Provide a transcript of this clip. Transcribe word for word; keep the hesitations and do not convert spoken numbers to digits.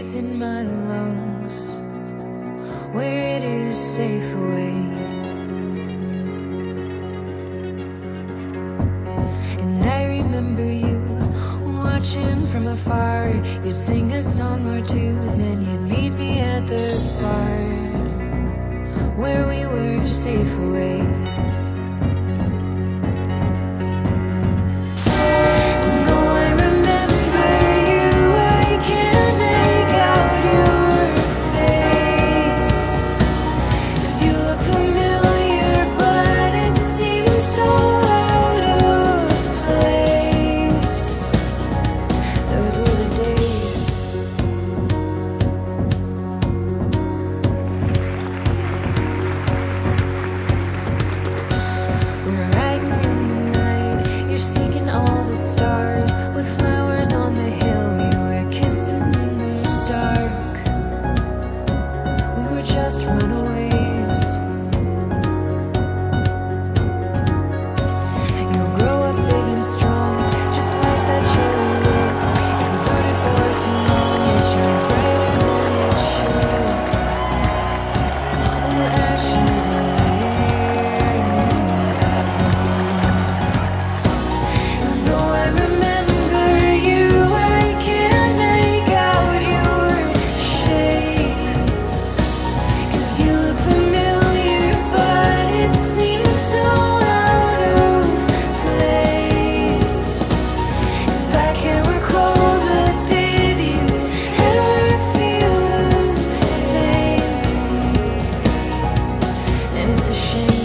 within my lungs, where it is safe away. And I remember you watching from afar. You'd sing a song or two, then you'd meet me at the bar, where we were safe away. Just runaways. You'll grow up big and strong, just like that cherry wood. If you burn it for too long, it shines brighter than it should. All the ashes are laying down. And though I remember you, I can't make out your shape. You look familiar, but it seems so out of place. And I can't recall, but did you ever feel the same? And it's a shame.